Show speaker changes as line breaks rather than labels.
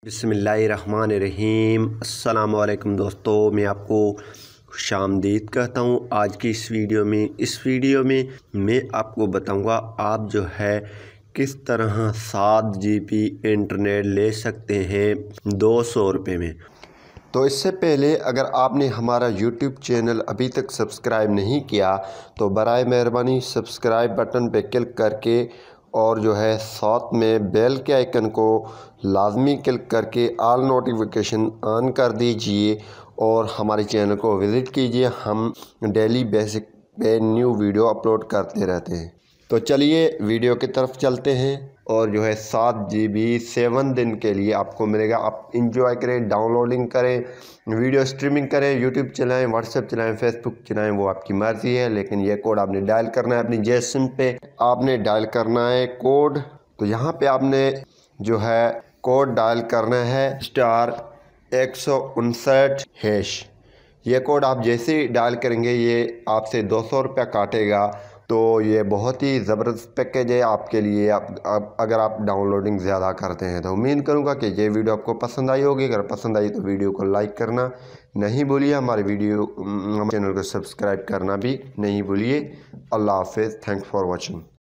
बिस्मिल्लाहिर्रहमानिर्रहीम। अस्सलाम वालेकुम दोस्तों, मैं आपको खुश आमदीद कहता हूँ। आज की इस वीडियो में मैं आपको बताऊँगा आप जो है किस तरह 7 GB इंटरनेट ले सकते हैं 200 रुपये में। तो इससे पहले अगर आपने हमारा YouTube चैनल अभी तक सब्सक्राइब नहीं किया तो बराए मेहरबानी सब्सक्राइब बटन पे क्लिक करके और जो है साथ में बेल के आइकन को लाजमी क्लिक करके ऑल नोटिफिकेशन ऑन कर दीजिए और हमारे चैनल को विज़िट कीजिए। हम डेली बेसिक पे न्यू वीडियो अपलोड करते रहते हैं। तो चलिए वीडियो की तरफ चलते हैं। और जो है 7 GB 7 दिन के लिए आपको मिलेगा। आप इंजॉय करें, डाउनलोडिंग करें, वीडियो स्ट्रीमिंग करें, यूट्यूब चलाएं, व्हाट्सएप चलाएं, फेसबुक चलाएं, वो आपकी मर्ज़ी है। लेकिन ये कोड आपने डायल करना है अपनी जेसिम पे, आपने डायल करना है कोड। तो यहाँ पे आपने जो है कोड डायल करना है *159#। ये कोड आप जैसे ही डायल करेंगे ये आपसे 200 रुपया काटेगा। तो ये बहुत ही ज़बरदस्त पैकेज है आपके लिए। अगर आप डाउनलोडिंग ज़्यादा करते हैं तो उम्मीद करूँगा कि ये वीडियो आपको पसंद आई होगी। अगर पसंद आई तो वीडियो को लाइक करना नहीं भूलिए, हमारे चैनल को सब्सक्राइब करना भी नहीं भूलिए। अल्लाह हाफ़िज़। Thanks for watching.